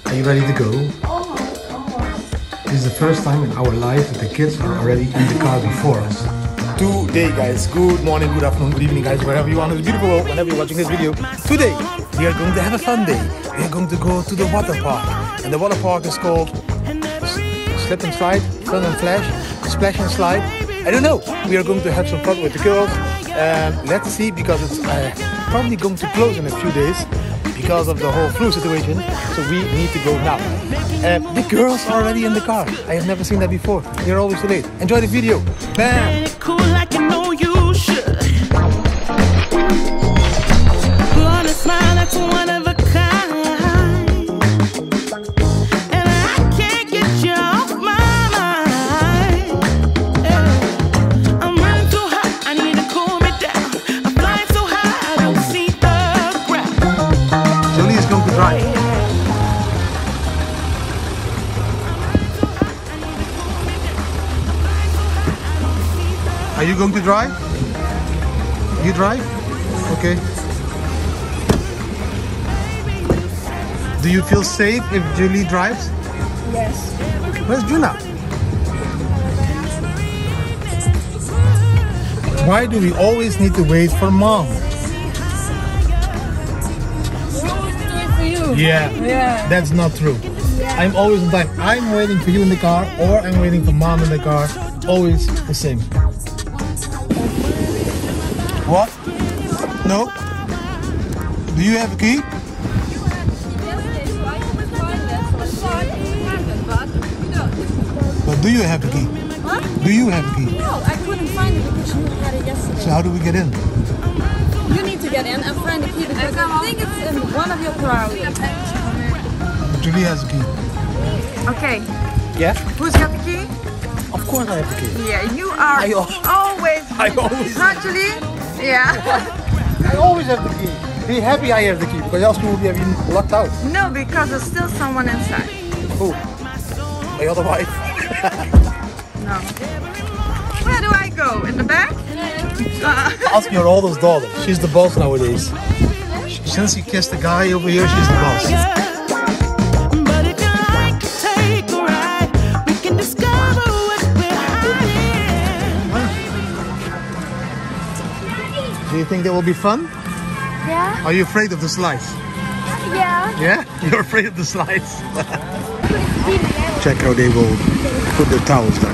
Are you ready to go? This is the first time in our life that the kids are already in the car before us. Today, guys, good morning, good afternoon, good evening, guys, wherever you are in this beautiful world, whenever you're watching this video. Today, we are going to have a fun day. We are going to go to the water park. And the water park is called Slip and Slide, Fun and Flash, Splash and Slide. I don't know. We are going to have some fun with the girls. Let's see, because it's probably going to close in a few days because of the whole flu situation. So we need to go now. The girls are already in the car. I have never seen that before. They're always too late. Enjoy the video. Bam! Cool like you know you should. Gonna smile, that's one of a kind. And I can't get you off my mind. Yeah. I'm running too hot, I need to cool me down. I'm flying so high, I don't see the ground. Julie is going to drive. Are you going to drive? You drive? Okay. Do you feel safe if Julie drives? Yes. Where's Juna? Why do we always need to wait for mom? We always do it for you. Yeah. That's not true. I'm always on time. I'm waiting for you in the car, or I'm waiting for mom in the car. Always the same. What? No? Do you have a key? But do you have a key? What? Do you have a key? No, I couldn't find it because you had it yesterday. So how do we get in? You need to get in and find the key because I think it's in one of your priorities. Julie has a key. Okay. Yeah? Who's got the key? Of course I have a key. Yeah, you are always. I always. Not Julie? Yeah. I always have the key. Be happy I have the key, because else we would have been locked out. No, because there's still someone inside. Who? My other wife. No. Where do I go? In the back? Ask your oldest daughter. She's the boss nowadays. Since she kissed the guy over here, she's the boss. But if you like to take a ride, we can discover what we're hiding. Do you think that will be fun? Yeah. Are you afraid of the slides? Yeah. Yeah? You're afraid of the slides? Check how they will put the towels down.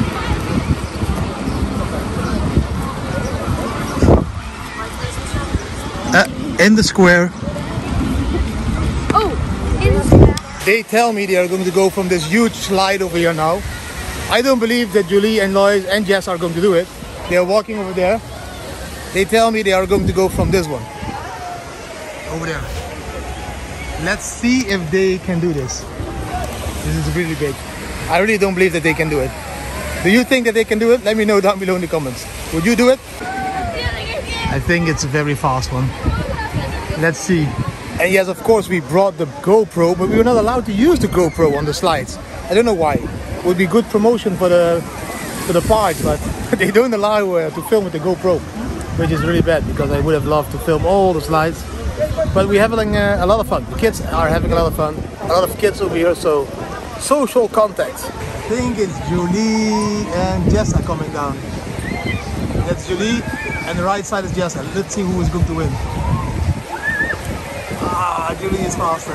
In the square. Oh, in the square. They tell me they are going to go from this huge slide over here now. I don't believe that Julie and Lois and Jess are going to do it. They are walking over there. They tell me they are going to go from this one. Over there. Let's see if they can do this. This is really big. I really don't believe that they can do it. Do you think that they can do it? Let me know down below in the comments. Would you do it? I think it's a very fast one. Let's see. And yes, of course, we brought the GoPro, but we were not allowed to use the GoPro on the slides. I don't know why. It would be good promotion for the park, but they don't allow to film with the GoPro, which is really bad because I would have loved to film all the slides. But we're having a lot of fun. The kids are having a lot of fun. A lot of kids over here, so social contacts. I think it's Julie and Jess are coming down. That's Julie, and the right side is Jess. Let's see who is going to win. Ah, Julie is faster.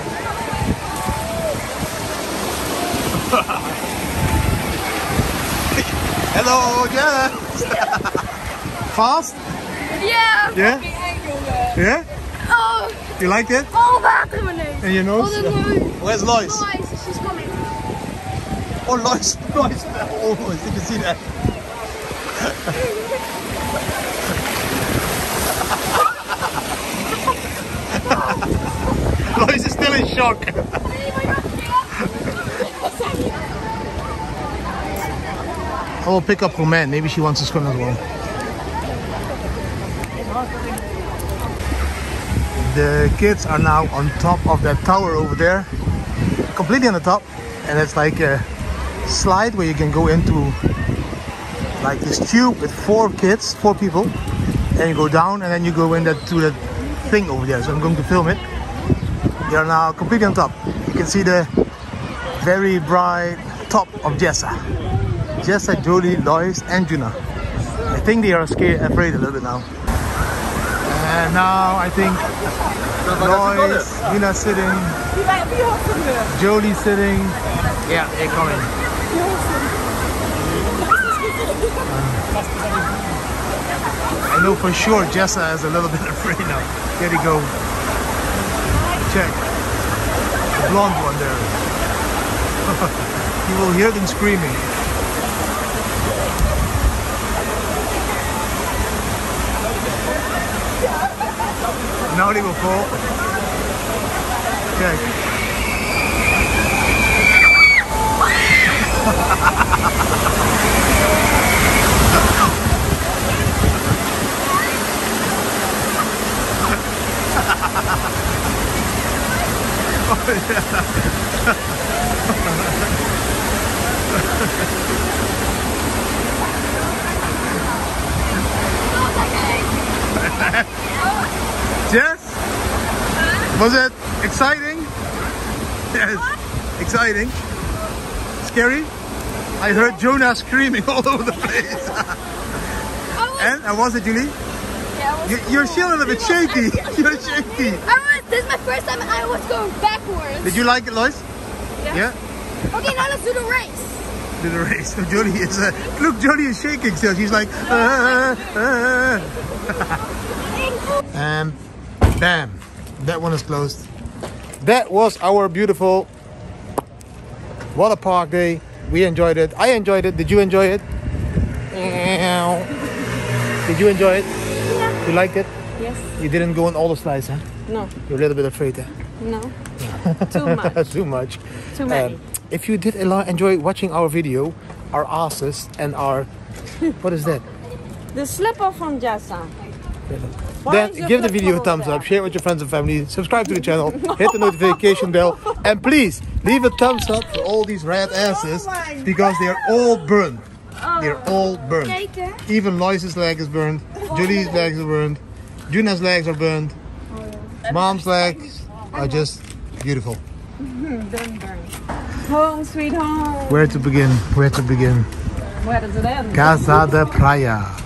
Hello, Jess. Fast? Yeah. Yeah? Yeah? Oh, You like it? all water beneden. And your nose? Oh, the Where's Lois? Lois, she's coming. Oh, Lois. Lois. Oh, did you see that? Lois is still in shock. I will pick up Romain. Maybe she wants to swim as well. The kids are now on top of that tower over there. Completely on the top. And it's like a slide where you can go into like this tube with four people. And you go down and then you go in to that thing over there. So I'm going to film it. They are now completely on top. You can see the very bright top of Jessa. Jessa, Jolie, Lois, and Juna. I think they are afraid a little bit now. And now I think Lois, Juna sitting, Jolie sitting. Yeah, they're coming. I know for sure Jessa is a little bit afraid now. There you go. Check. The blonde one there. You will hear them screaming. Now they will fall. Check. Jess? Was it exciting? Yes, exciting. Scary? I heard Jonah screaming all over the place. And was it, Julie? Yeah, You're still a little bit shaky. You're shaky. This is my first time I was going backwards. Did you like it, Lois? Yeah? Okay, now let's do the race. Do the race. So Jolie is look, Jolie is shaking still. She's like and bam, that one is closed. That was our beautiful water park day. We enjoyed it. I enjoyed it. Did you enjoy it? Did you enjoy it? Yeah. You liked it? Yes. You didn't go on all the slides, huh? No. You're a little bit afraid, huh? No. Too much. Too much. Too many. If you did enjoy watching our video, our asses and our what is that? The slipper from Jessa. Then give the video a thumbs up, share it with your friends and family, subscribe to the channel, hit the notification bell, and please leave a thumbs up for all these red asses because they are all burned. They're all burned. Even Lois's leg is burned, Julie's legs are burned, Juna's legs are burned, Mom's legs are just beautiful. Home, sweet home. Where to begin? Where to begin? Where does it end? Casa de Praia.